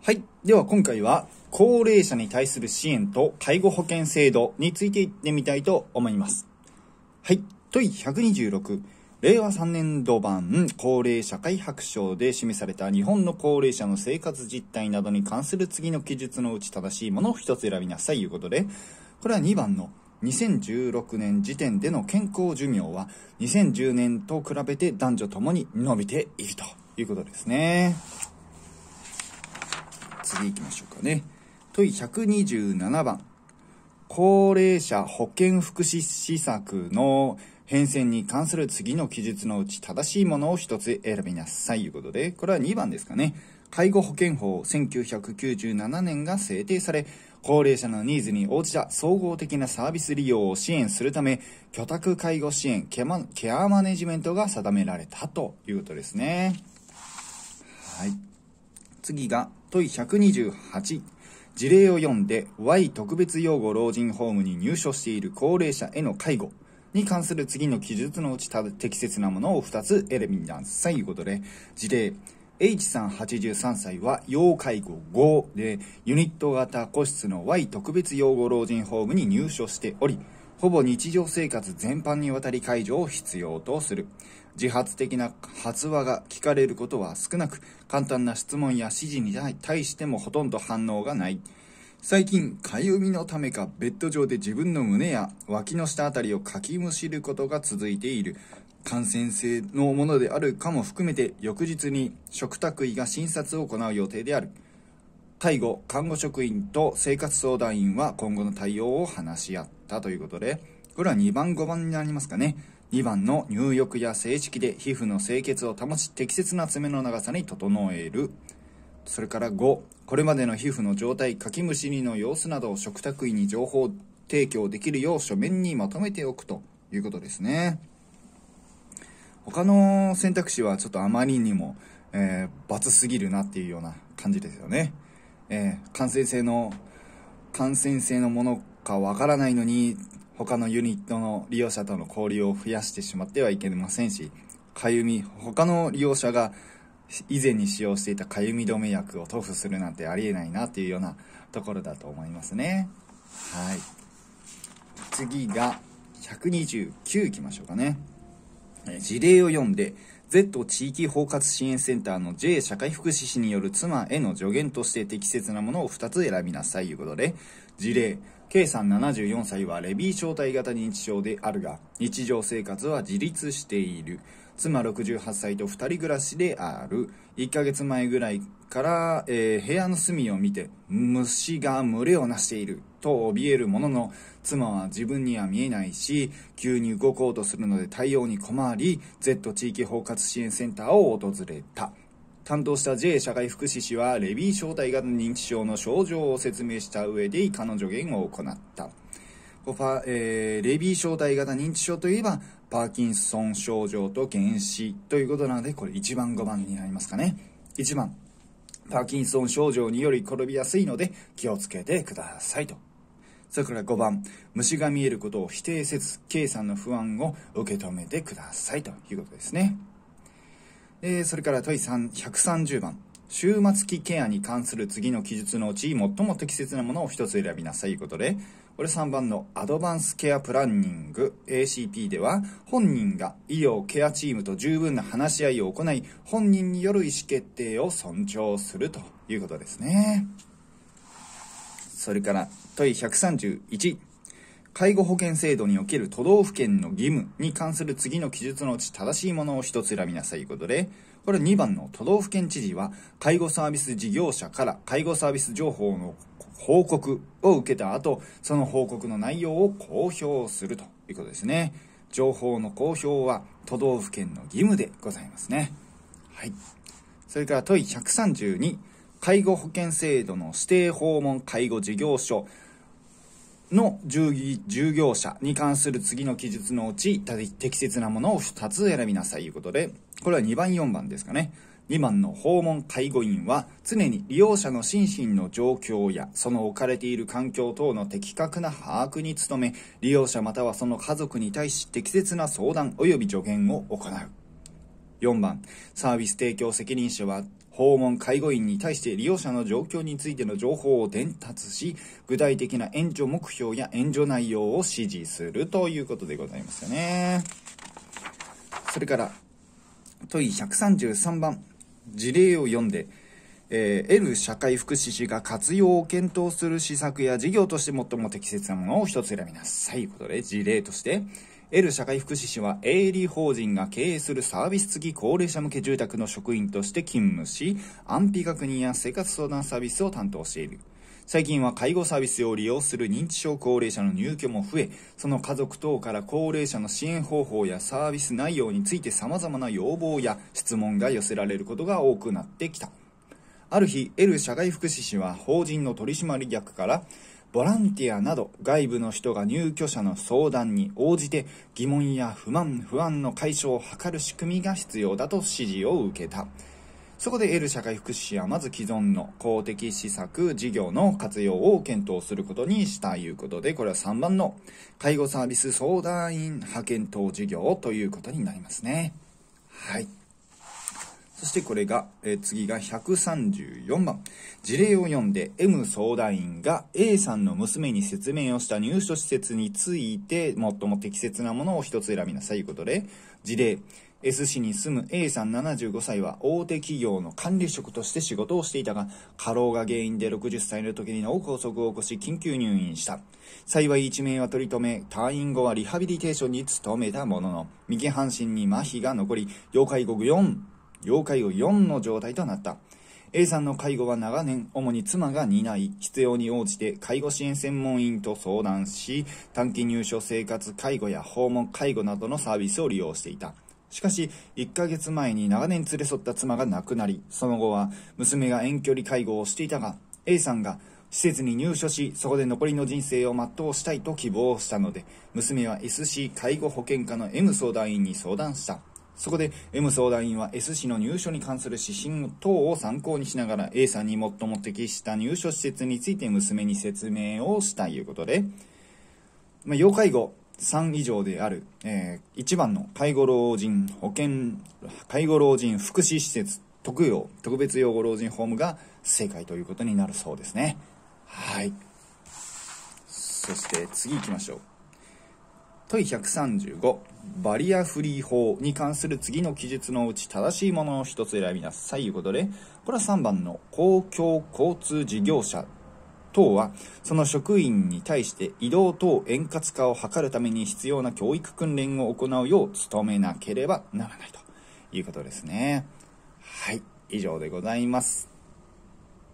はい。では今回は高齢者に対する支援と介護保険制度についていってみたいと思います。はい。問126。令和3年度版高齢社会白書で示された日本の高齢者の生活実態などに関する次の記述のうち正しいものを一つ選びなさいということで、これは2番の2016年時点での健康寿命は2010年と比べて男女ともに伸びているということですね。次行きましょうかね。問127番。高齢者保健福祉施策の変遷に関する次の記述のうち正しいものを一つ選びなさいということで、これは2番ですかね。介護保険法1997年が制定され、高齢者のニーズに応じた総合的なサービス利用を支援するため、居宅介護支援ケアマネジメントが定められたということですね。はい。次が問128。事例を読んで Y 特別養護老人ホームに入所している高齢者への介護に関する次の記述のうち適切なものを2つ選びなさいということで、事例 H さん83歳は要介護5でユニット型個室の Y 特別養護老人ホームに入所しており、ほぼ日常生活全般にわたり介助を必要とする。自発的な発話が聞かれることは少なく、簡単な質問や指示に対してもほとんど反応がない。最近、かゆみのためかベッド上で自分の胸や脇の下あたりをかきむしることが続いている。感染性のものであるかも含めて、翌日に嘱託医が診察を行う予定である。介護・看護職員と生活相談員は今後の対応を話し合ったということで、これは2番5番になりますかね。2番の入浴や整敷で皮膚の清潔を保ち適切な爪の長さに整える。それから5、これまでの皮膚の状態、かきむしりの様子などを嘱託医に情報提供できるよう書面にまとめておくということですね。他の選択肢はちょっとあまりにも、罰すぎるなっていうような感じですよね。感染性のものかわからないのに他のユニットの利用者との交流を増やしてしまってはいけませんし、他の利用者が以前に使用していたかゆみ止め薬を塗布するなんてありえないなっていうようなところだと思いますね。はい。次が129いきましょうかね。事例を読んで Z 地域包括支援センターの J 社会福祉士による妻への助言として適切なものを2つ選びなさいということで、事例 K さん74歳はレビー小体型認知症であるが日常生活は自立している。妻68歳と2人暮らしである。1ヶ月前ぐらいから、部屋の隅を見て虫が群れをなしていると怯えるものの、妻は自分には見えないし急に動こうとするので対応に困り Z 地域包括支援センターを訪れた。担当した J 社会福祉士はレビー小体型認知症の症状を説明した上で以下の助言を行った。レビー小体型認知症といえばパーキンソン症状と原子ということなので、これ1番5番になりますかね。1番、パーキンソン症状により転びやすいので気をつけてくださいと。それから5番、虫が見えることを否定せず K さんの不安を受け止めてくださいということですね。それから問130番、終末期ケアに関する次の記述のうち最も適切なものを一つ選びなさいということで、これ3番のアドバンスケアプランニング ACP では、本人が医療ケアチームと十分な話し合いを行い本人による意思決定を尊重するということですね。それから問131、介護保険制度における都道府県の義務に関する次の記述のうち正しいものを一つ選びなさいということで、これ2番の都道府県知事は介護サービス事業者から介護サービス情報の報告を受けた後、その報告の内容を公表するということですね。情報の公表は都道府県の義務でございますね。はい。それから問132、介護保険制度の指定訪問介護事業所の従業者に関する次の記述のうち適切なものを2つ選びなさいということで、これは2番4番ですかね。2番の訪問介護員は常に利用者の心身の状況やその置かれている環境等の的確な把握に努め、利用者またはその家族に対し適切な相談及び助言を行う。4番、サービス提供責任者は訪問介護員に対して利用者の状況についての情報を伝達し、具体的な援助目標や援助内容を指示するということでございますよね。それから問い133番、事例を読んで、L 社会福祉士が活用を検討する施策や事業として最も適切なものを一つ選びなさい。ということで、事例として、L 社会福祉士は営利法人が経営するサービス付き高齢者向け住宅の職員として勤務し、安否確認や生活相談サービスを担当している。最近は介護サービスを利用する認知症高齢者の入居も増え、その家族等から高齢者の支援方法やサービス内容について様々な要望や質問が寄せられることが多くなってきた。ある日、L 社会福祉士は法人の取締役から、ボランティアなど外部の人が入居者の相談に応じて疑問や不安の解消を図る仕組みが必要だと指示を受けた。そこで L 社会福祉士はまず既存の公的施策事業の活用を検討することにしたということで、これは3番の介護サービス相談員派遣等事業ということになりますね。はい。そしてこれが、次が134番。事例を読んで M 相談員が A さんの娘に説明をした入所施設について最も適切なものを一つ選びなさいということで、事例、S 市に住む A さん75歳は大手企業の管理職として仕事をしていたが、過労が原因で60歳の時に脳梗塞を起こし緊急入院した。幸い一命は取り留め、退院後はリハビリテーションに努めたものの、右半身に麻痺が残り、要介護4の状態となった。A さんの介護は長年、主に妻が担い、必要に応じて介護支援専門員と相談し、短期入所生活介護や訪問介護などのサービスを利用していた。しかし、1ヶ月前に長年連れ添った妻が亡くなり、その後は娘が遠距離介護をしていたが、A さんが施設に入所し、そこで残りの人生を全うしたいと希望したので、娘は S 市介護保険課の M 相談員に相談した。そこで M 相談員は S 市の入所に関する指針等を参考にしながら A さんに最も適した入所施設について娘に説明をしたということで、要介護3以上である、1番の介護老人福祉施設特別養護老人ホームが正解ということになるそうですね。はい。そして次行きましょう。問い135、バリアフリー法に関する次の記述のうち正しいものを一つ選びなさいということで、これは3番の公共交通事業者等はその職員に対して移動等円滑化を図るために必要な教育訓練を行うよう努めなければならないということですね。はい、以上でございます。